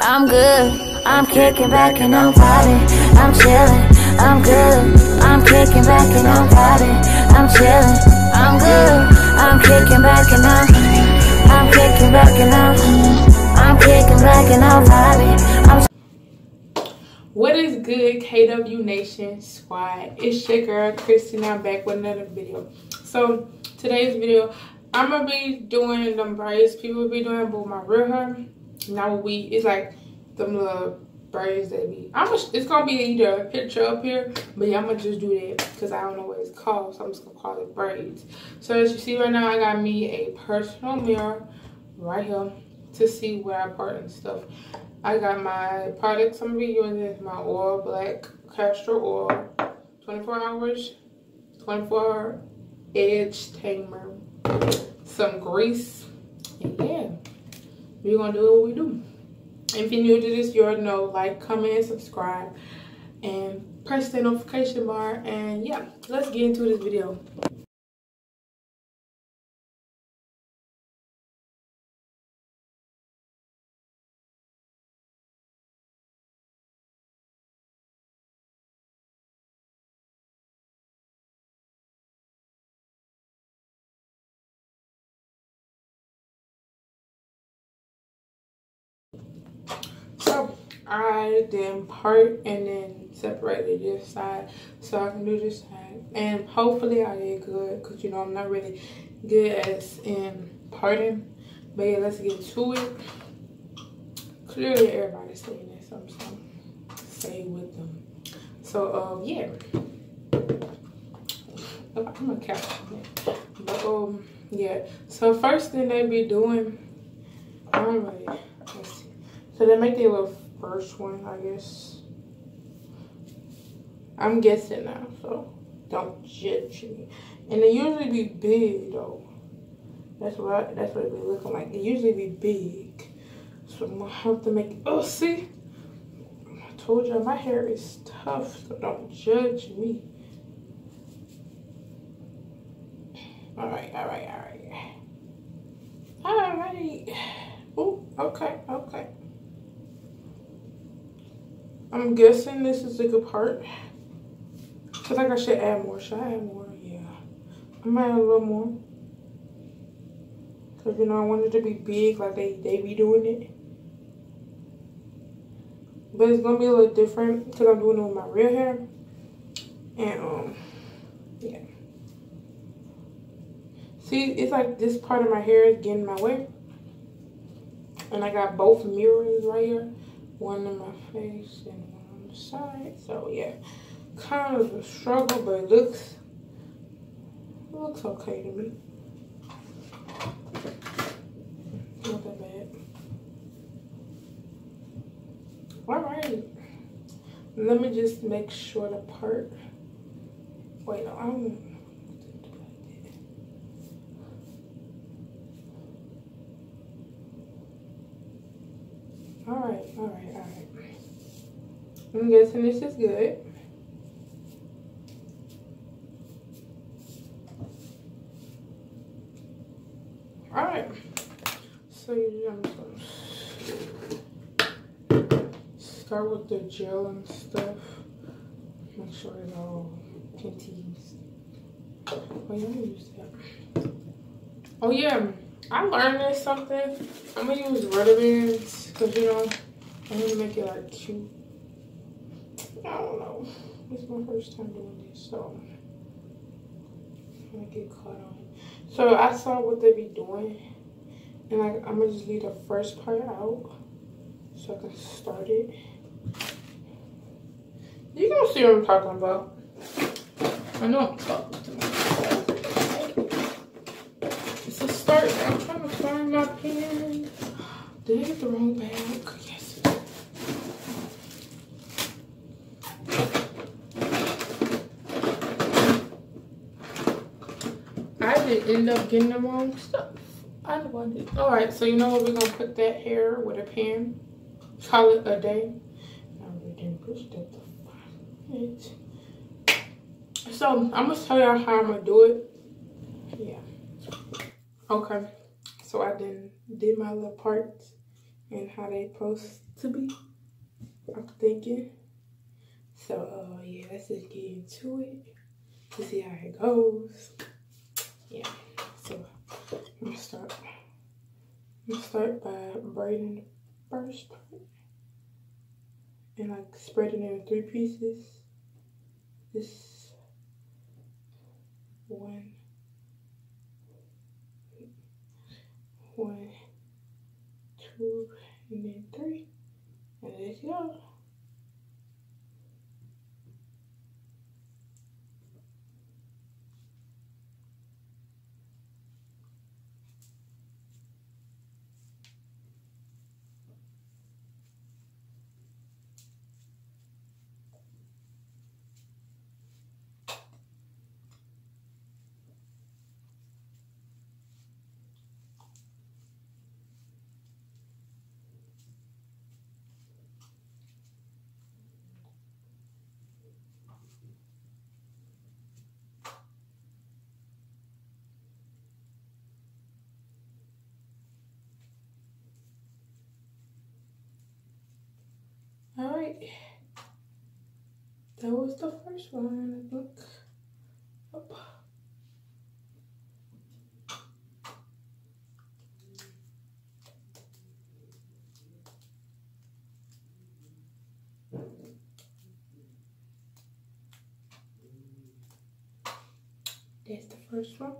I'm good. I'm kicking back and I'm vibing. I'm chilling. I'm good. I'm kicking back and I'm vibing. I'm chilling. I'm good. I'm kicking back and I'm kicking back and I'm kicking back and I'm vibing. What is good, KW Nation Squad? It's your girl Christy, and I'm back with another video. So today's video, I'm gonna be doing them braids people be doing, but my real hair. Now it's like them little braids that be. It's gonna be either a picture up here, but yeah, I'm gonna just do that because I don't know what it's called, so I'm just gonna call it braids. So as you see right now, I got me a personal mirror right here to see where I part and stuff. I got my products I'm gonna be using, my oil, black castor oil, 24 hours, 24 edge tamer, some grease, and yeah, we're gonna do what we do. If you're new to this, you already know, like, comment, subscribe, and press the notification bar. And yeah, let's get into this video. So I then part and then separated this side so I can do this side, and hopefully I did good because you know I'm not really good as in parting. But yeah, let's get to it. Clearly everybody's saying this, so I'm just gonna say with them. So yeah, I'm gonna capture that. But yeah, so first thing they be doing, let's see. So they make their little first one, I guess. I'm guessing now, so don't judge me. And they usually be big though. That's what it be looking like. They usually be big. So I'm gonna have to make. Oh, see, I told you my hair is tough, so don't judge me. All right. Oh, okay. I'm guessing this is a good part. I think I should add more. Should I add more? Yeah. I might add a little more. Because, you know, I want it to be big like they be doing it. But it's going to be a little different because I'm doing it with my real hair. And, yeah. See, it's like this part of my hair is getting in my way. And I got both mirrors right here. One in my face and one on the side. So yeah, kind of a struggle, but it looks okay to me. Not that bad. Alright. Let me just make sure the part. Wait, no, I don't. Alright. I'm guessing this is good. Alright. So I'm just gonna start with the gel and stuff. Make sure it's all pinties. Wait, let me use that. Oh yeah. I learned this something. I'm gonna use rubber bands because you know I need to make it like cute. I don't know. This is my first time doing this, so I'm gonna get caught on it. So I saw what they be doing, and I'm gonna just leave the first part out so I can start it. You gonna see what I'm talking about. I know I'm talking to myself. It's a start. I'm trying to find my pen. Did I get the wrong bag? Yes. I didn't end up getting the wrong stuff. I wanted. Alright, so you know what? We're gonna put that hair with a pen. Call it a day. I really didn't push that to 5 minutes. So I'm gonna tell y'all how I'm gonna do it. Yeah. Okay. So I did my little parts. and how they supposed to be, I'm thinking. So yeah, let's just get into it to see how it goes. Yeah, so I'm gonna start by braiding the first part and like spreading it in 3 pieces. This 1, 2, and then 3, and let's go. All right, that was the first one. Look up. That's the first one.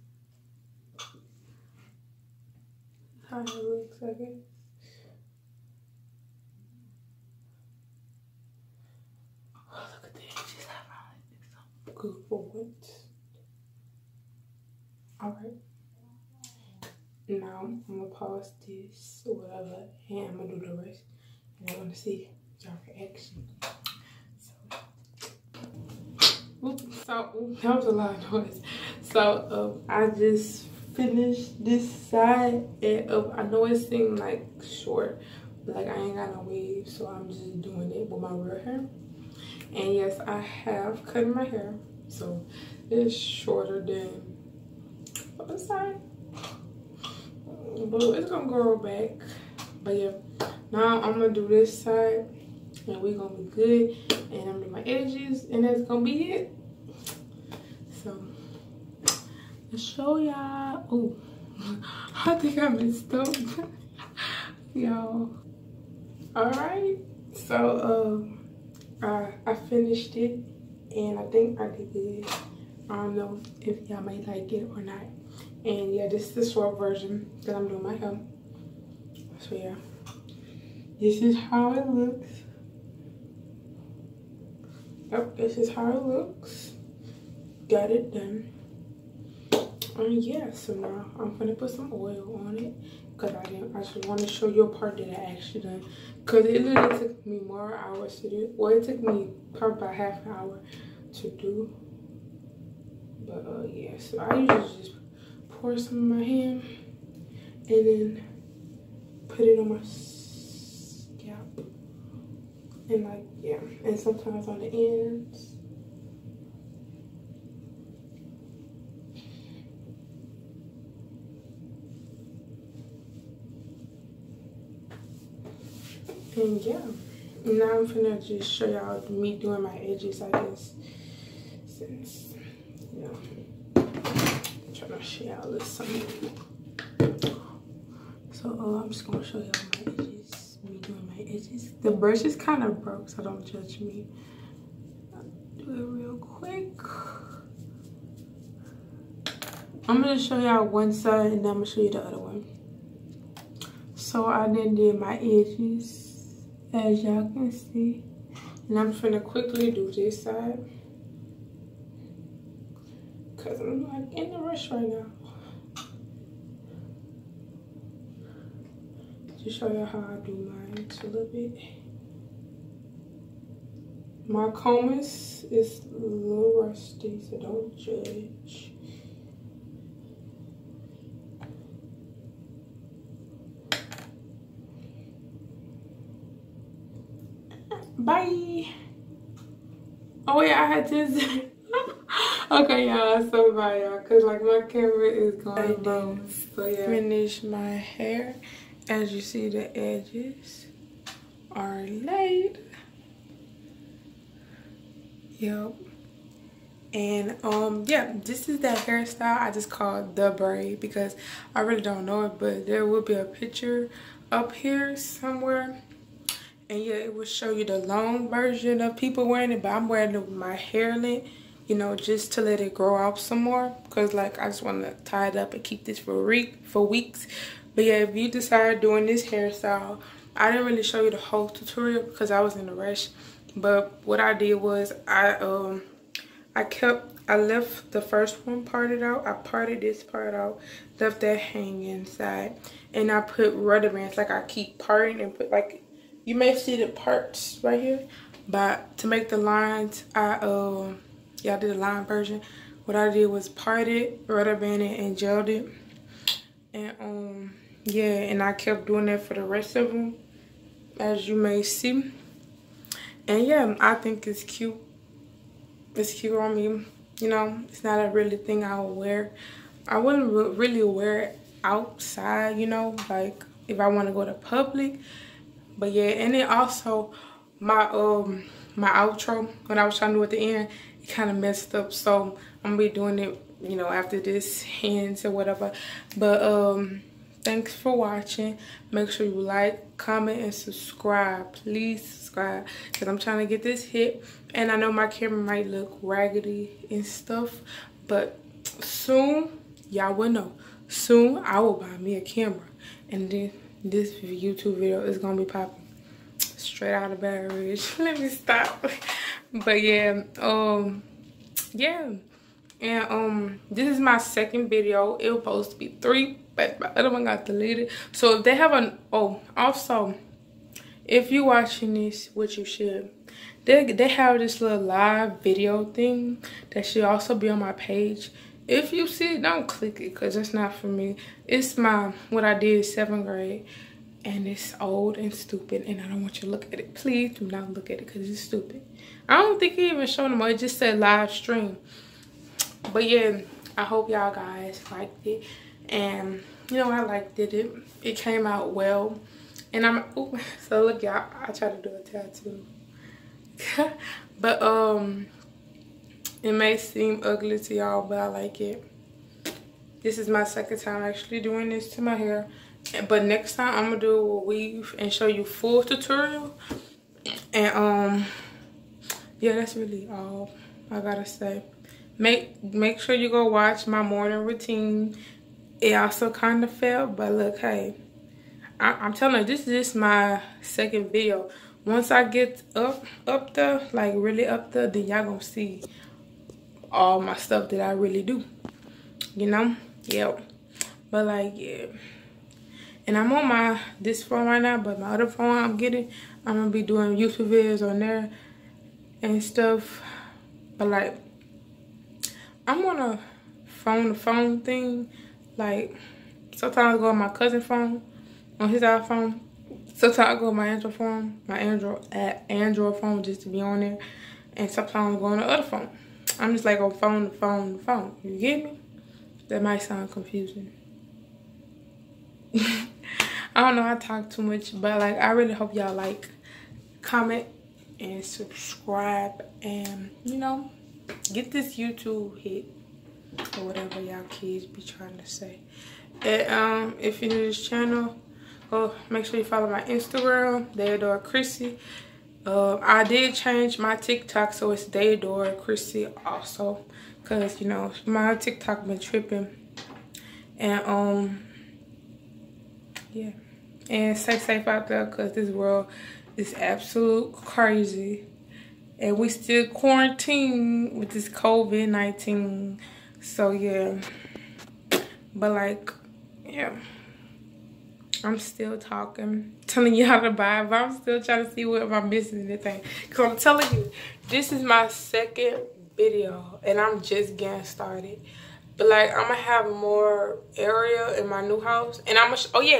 How it looks, I guess. Oh, look at the edges. I'm good for it. Alright. Now I'm gonna pause this or whatever, and I'm gonna do the rest. And I wanna see y'all reaction. So that was a lot of noise. So I just finished this side, and I know it seemed like short, but like I ain't got no wave, so I'm just doing it with my real hair. And yes, I have cut my hair, so it's shorter than the other side, but it's gonna grow back. But yeah, now I'm gonna do this side, and we're gonna be good. And I'm doing my edges, and that's gonna be it. So let's show y'all. Oh, I think I messed up, y'all. All right, so I finished it, and I think I did good. I don't know if y'all might like it or not. And yeah, this is the short version that I'm doing my hair. So yeah, this is how it looks. Yep, this is how it looks. Got it done. And yeah, so now I'm gonna put some oil on it, because I just want to show you a part that I actually done, because it literally took me more hours to do. Well, it took me probably about half an hour to do. But yeah, so I usually just pour some in my hand and then put it on my scalp, and like, yeah, and sometimes on the ends. And yeah, now I'm finna just show y'all me doing my edges, I guess, since, you know, I'm trying to show y'all a little something. So I'm just gonna show y'all my edges, me doing my edges. The brush is kind of broke, so don't judge me. I'll do it real quick. I'm gonna show y'all one side, and then I'm gonna show you the other one. So I then did my edges, as y'all can see, and I'm finna quickly do this side, cause I'm like in the rush right now. To show y'all how I do mine a little bit. My comb is a little rusty, so don't judge. Bye. Oh yeah, I had to. Okay, y'all. So bye, y'all. Cause like my camera is going broke. So yeah, finish my hair, As you see, the edges are laid. Yep. And yeah, this is that hairstyle I just call the braid because I really don't know it, but there will be a picture up here somewhere. And yeah, it will show you the long version of people wearing it, but I'm wearing it with my hair length, you know, just to let it grow out some more. Because, like, I just want to tie it up and keep this for weeks. But yeah, if you decide doing this hairstyle, I didn't really show you the whole tutorial because I was in a rush. But what I did was I left the first one parted out. I parted this part out, left that hanging inside, and I put rubber bands. Like, I keep parting and put, like, you may see the parts right here, but to make the lines, I did the line version. What I did was part it, rubber banded, and gelled it, and yeah, and I kept doing that for the rest of them, as you may see. And yeah, I think it's cute. It's cute on me. You know, it's not a really thing I would wear. I wouldn't really wear it outside, you know, like if I want to go to public. But yeah, and then also my my outro, when I was trying to do at the end, it kind of messed up. So I'm gonna be doing it, you know, after this ends or whatever. But thanks for watching. Make sure you like, comment, and subscribe. Please subscribe, because I'm trying to get this hit. And I know my camera might look raggedy and stuff, but soon, y'all will know. Soon, I will buy me a camera. And then this YouTube video is going to be popping straight out of Baton Rouge. Let me stop. But yeah, yeah. And this is my second video. It was supposed to be 3, but my other one got deleted. So if they have an also, if you're watching this, which you should, they have this little live video thing that should also be on my page. If you see it, don't click it, because it's not for me. It's what I did 7th grade, and it's old and stupid, and I don't want you to look at it. Please do not look at it, because it's stupid. I don't think it even showed them. It just said live stream. But yeah, I hope y'all guys liked it. And you know, I liked it. It came out well. And so look, y'all, I tried to do a tattoo. But it may seem ugly to y'all, but I like it. This is my second time actually doing this to my hair. But next time I'm gonna do a weave and show you full tutorial. And yeah, that's really all I gotta say. Make sure you go watch my morning routine. It also kind of failed, but look, hey, I'm telling you, this is just my second video. Once I get up there, like really up there, then y'all gonna see all my stuff that I really do, you know? Yeah. But like, yeah. And I'm on this phone right now, but my other phone I'm gonna be doing YouTube videos on there and stuff. But like, I'm on a phone thing. Like, sometimes I go on my cousin's phone, on his iPhone. Sometimes I go on my Android phone, Android phone, just to be on there. And sometimes I go on the other phone. I'm just like on phone to phone to phone. You get me? That might sound confusing. I don't know, I talk too much, but like, I really hope y'all like, comment, and subscribe, and you know, get this YouTube hit, or whatever y'all kids be trying to say. And if you're new to this channel, make sure you follow my Instagram, Theodore Chrissy. I did change my TikTok, so it's Theodore Chrissy also, cause you know my TikTok been tripping. And yeah, and stay safe out there, cause this world is absolute crazy, and we still quarantine with this COVID-19. So yeah, but like, yeah, I'm still talking, telling you how to buy, but I'm still trying to see what if I'm missing anything. Cause I'm telling you, this is my second video and I'm just getting started. But like, I'm gonna have more area in my new house, and I'm gonna, oh yeah,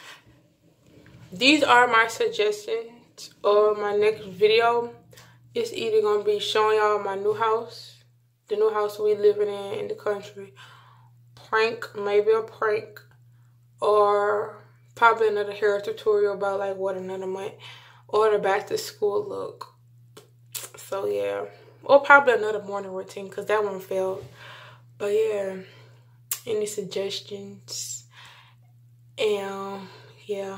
these are my suggestions of my next video. It's either gonna be showing y'all my new house, the new house we living in the country, maybe a prank, or probably another hair tutorial about like what another month, or the back to school look. So yeah, or probably another morning routine because that one failed. But yeah, any suggestions? And yeah,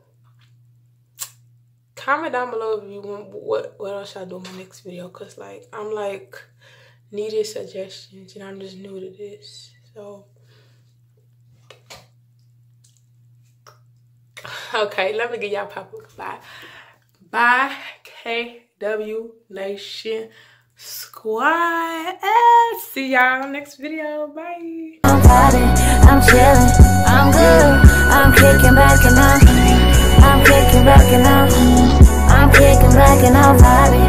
comment down below if you want what else should I do in my next video, because like I'm like needed suggestions and I'm just new to this. So okay, let me get y'all public bye. Bye, KW Nation Squad. See y'all next video. Bye. I'm vibing, I'm chilling, I'm good. I'm kicking back and I'm kicking back and I'm kicking back and I'm vibing.